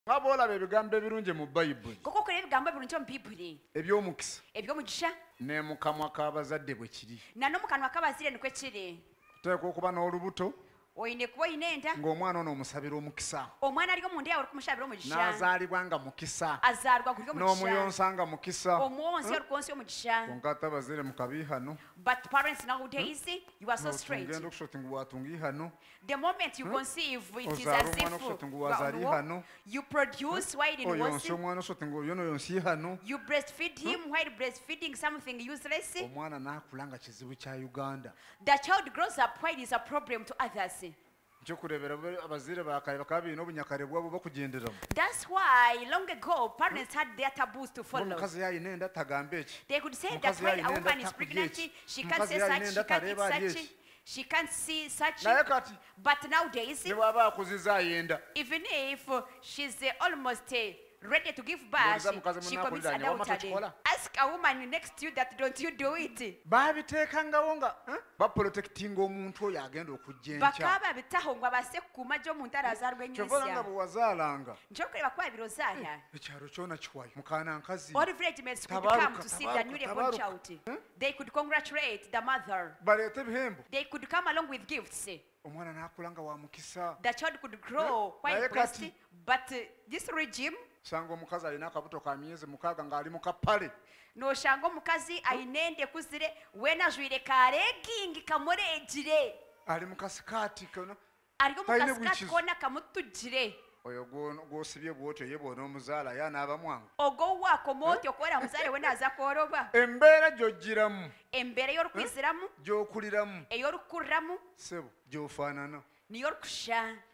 Ngabolaba ebigambo ebirungi mu Bayibuli. Koko kule ebigambo ebirungi mu Bibuli. Eby'omukisa. Eby'omugisha. Ne mu kamwa k'abazadde bwe kiri. Na no mu kanwa k'abazire nikwe kiri. Teeka okuba n'olubuto. Oyine kuba oyina enda. Ng'omwana ono omusabira omukisa. Omwana aliyo mu nda yawe okumushabira omugisha. N'azaalibwa nga mukisa. Azaalibwa guli omugisha. N'omuyonsa nga mukisa. Omwonsi olukonsi omugisha. Konka ate abazire mu kabi hano. But parents nowadays, you are so straight. Ngenda okushota ngu watungi hano. The moment you conceive, it is as if you produce while in you breastfeed him while breastfeeding something useless. The child grows up while it is a problem to others. That's why long ago parents had their taboos to follow. They could say that when a woman is pregnant, she can't say such, she can't eat such. She can't see such, but nowadays, even if she's almost ready to give birth, she commits adultery. Ask a woman next to you that don't you do it. Bakaba bitaho ngo abasekuma jo muntu arazarwe nyisya. Njokureba kwa birozaya. All villages could come to see the newborn child. They could congratulate the mother. They could come along with gifts. The child could grow quite blessed, but this regime Shango mukazi alina akabuto ka myezi mukaaga ng'ali mu kapale. No shango mukazi ayinende kuzire wena jwire karegingi kamurejire. Ali mu kasikati kono. Ali mu kasikati kona kamutujire. Oyo gwosibye bwotyo yebona omuzaala yana abamwanga. Ogo wako moti okwera muzaale wena azakoroba. Embeera gy'ogiramu. Embeera y'orukwiziramu. Gy'okuliramu. Ey'orukuramu. Sebo gy'ofaanana. Niyo rukusha.